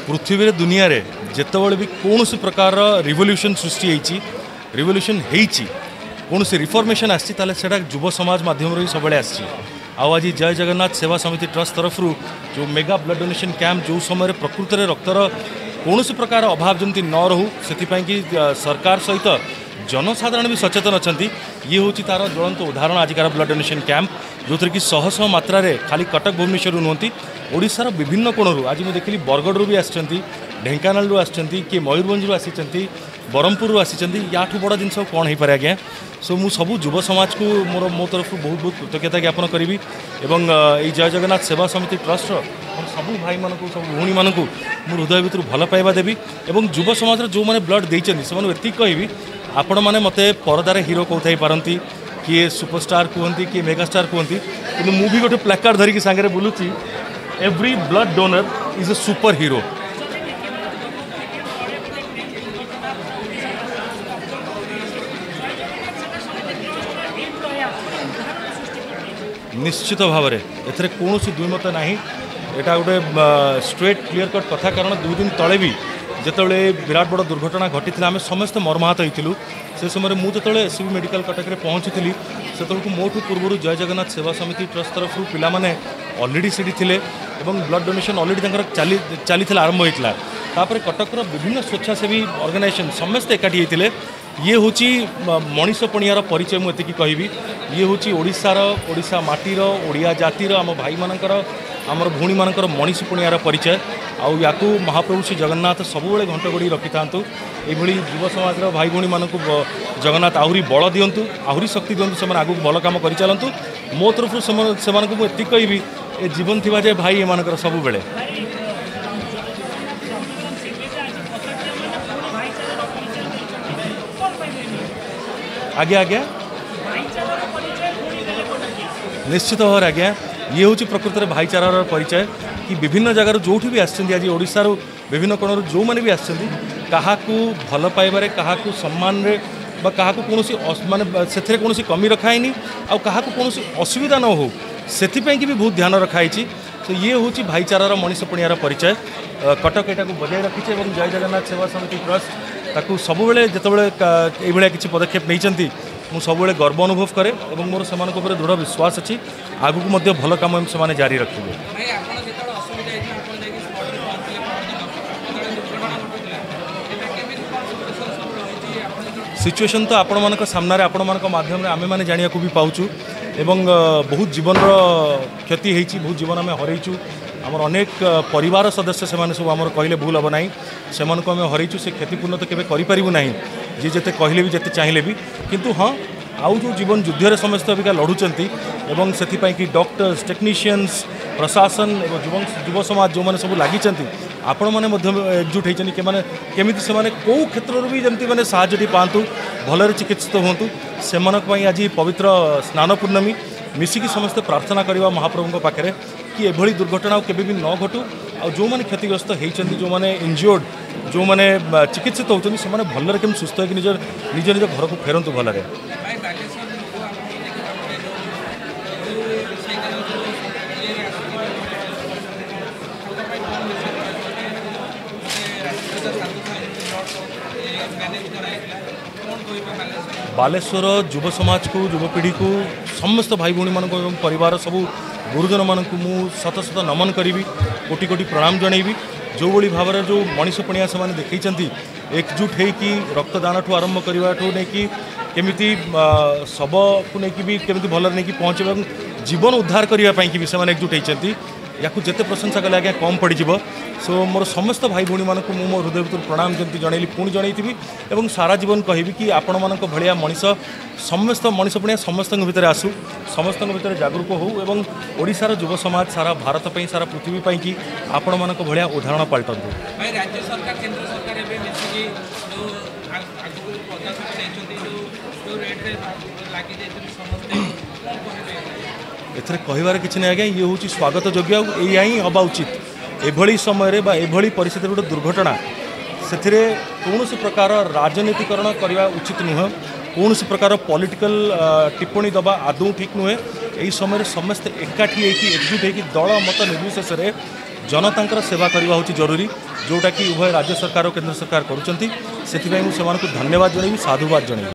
पृथ्वी दुनिया रे जितेबाला भी कौन प्रकार रिवोल्यूशन सृष्टि होती रिवोल्यूशन कौन रिफॉर्मेशन आसा युव समाज मध्यम सब आसी आज जय जगन्नाथ सेवा समिति ट्रस्ट तरफ जो मेगा ब्लड डोनेशन कैंप जो समय प्रकृत में रक्तर कौन प्रकार अभाव जमी न रहू से कि सरकार सहित जनसाधारण भी सचेतन अच्छा ये हूँ तार ज्वलंत उदाहरण आजिकार ब्लड डोनेशन कैंप जो थी कि शह शह मात्रा खाली कटक भुवनेश्वर नुहति ओडिशार विभिन्न कोणरू आज मुझे देखिली बरगढ़ भी आसी ढेंकानाल आसी किए मयूरभंज आसी ब्रह्मपुर आसी या बड़ जिन कौन हो पारे आज्ञा सो मु सब युव समाज को मोर मो तरफ बहुत बहुत कृतज्ञता ज्ञापन करी एवं ये जय जगन्नाथ सेवा समिति ट्रस्ट सब भाई मान सब भूणी मानू मु हृदय भितर भल पाइबा देवी एवं युव समाज जो मैंने ब्लड देती से कहि आपण मैंने मत परदार हिरो कौथाई पारती किए सुपरस्टार कहती किए मेगास्टार कहती कि मु भी गोटे प्लाकार्ड धरिकी सांगे बुलूची every blood donor is a super hero. निश्चित भाव में एथरे कौन दुईमत ना यहाँ गोटे स्ट्रेट क्लीयर कट कथा कारण 2 दिन तले भी जिते विराट बड़ दुर्घटना घटी आम समस्ते मर्माहत होइतिलु से समय मुझे एससीबी मेडिकल कटक में पहुँची से मोठू पूर्व जय जगन्नाथ सेवा समिति ट्रस्ट तरफ पिला माने ऑलरेडी सीटी थिले एवं ब्लड डोनेशन ऑलरेडी चली आरंभ होता तापर कटकर विभिन्न स्वेच्छासेवी ऑर्गेनाइजेशन समस्ते एकाठी होते ये हूँ मनीषपणियार परिचय मुझे कहि ये हूँ ओडिशा माटीर ओडिया जातिर आम भाई मानकर आमर भूणी मानकर मनीषपणियार परिचय आउ या महाप्रभु श्री जगन्नाथ सबुबले घंट गोड़ी रखि था ये युव समाज भाई भूणी मानक जगन्नाथ आहरी बल दिंतु आहरी शक्ति दिंतु से आगू भल कम कर चलतु मो तरफ से मुझे कहि ए जीवन थी जाए भाई एम सबुबले आज्ञा आज्ञा निश्चित भाव आज्ञा ये हूँ प्रकृत में भाईचारार परिचय कि विभिन्न जगार जो भी आज ओडिशार विभिन्न कोणर जो मैंने भी आहा भल पाइबारे क्या सम्मान क्या कौन माने से कौन कमी रखाई आहा कौन असुविधा न हो से भी बहुत ध्यान रखाई तो ये हूँ भाईचारार मनीषपणियार परिचय कटक यहाँ बजाय रखी और जय जगन्नाथ सेवा समिति ट्रस्ट ताकू सबुबले जितेबाला ये किसी पदक्षेप नहीं मु सबुबले गर्व अनुभव करे और मोर से दृढ़ विश्वास अच्छी आगू को भल कम से जारी रखिए। सिचुएशन तो आपण मान सामने आपण मान माध्यम आमे माने जानिया को भी पाउचु एवं बहुत जीवन क्षति होती बहुत जीवन आम हरईचु आमर अनेक परिवार सदस्य से सब आमर कहले भूल हम ना से आम हरईचु से क्षतिपूर्ण तो केवे करूँ ना जी जिते कहले भी जिते चाहिए भी किंतु हाँ आउ जो जीवन युद्ध समस्त अबिका लड़ुंट एवं से कि डॉक्टर्स टेक्नीशियंस प्रशासन एवं युव समाज जो मैंने सब लगी आपण मैंने एकजुट होती केमी से कौ क्षेत्र भी जमी मैंने साहय पातु भलरे चिकित्सित हूँ से आज पवित्र स्नान पूर्णमी मिसिकी समस्ते प्रार्थना करवा महाप्रभु पाखे कि एभली दुर्घटना केबे भी न घटू आ जो मैंने क्षतिग्रस्त होती जो मैंने इंजियोर्ड जो मैंने चिकित्सित होती से भलरे केम सुस्थ होकर निज निज निज घर को फेरतु भलरे। बालेश्वर युव समाज को युवपीढ़ी को समस्त भाई भूणी मान परिवार सब गुरुजन मान मु शत शत नमन करी कोटि कोटि प्रणाम जनइबी जो भली भाव जो मनीषपणिया से देखते एकजुट होकि रक्तदान ठू आरंभ करने नहीं कि केमिति शव को लेकिन भी केमिति भल नहीं पहुँचे जीवन उद्धार करने भी से एकजुट होती या जिते प्रशंसा कले आज्ञा कम पड़ सो मोर समस्त भाई भूणी मानक मो हृदय भर प्रणाम जमी जनइली पुणी जनइथि और सारा जीवन कहि कि आपण मान भाया मनीष समस्त मनीषपणिया समस्त भितर आसू समस्त भितर जागरूक हो एवं ओडिशार युव समाज सारा भारत पर सारा पृथ्वी पर कि आपण मान भाया उदाहरण पलटू। एथरे कहबार किसी नहीं आज्ञा ये हूँ स्वागत योग्य या ही हवा उचित एभली समय एभली परिस्थिति गोटे दुर्घटना से कौन प्रकार राजनीतिकरण करने उचित नुह कौन प्रकार पॉलिटिकल टिप्पणी दबा आदौ ठीक नुहे यही समय समस्ते एकाठी एकजुट होकर दल मत निर्विशेष जनता सेवा करवा हूँ जरूरी जोटा कि उभय राज्य सरकार और केंद्र सरकार करुँच से धन्यवाद जनइबी साधुवाद जनइबी।